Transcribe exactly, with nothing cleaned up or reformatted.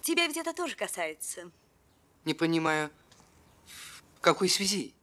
Тебя ведь это тоже касается. Не понимаю, в какой связи?